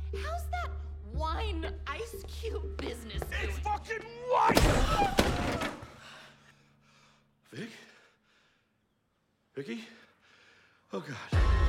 How's that wine ice cube business doing? It's fucking white! Vic? Vicky? Oh, God.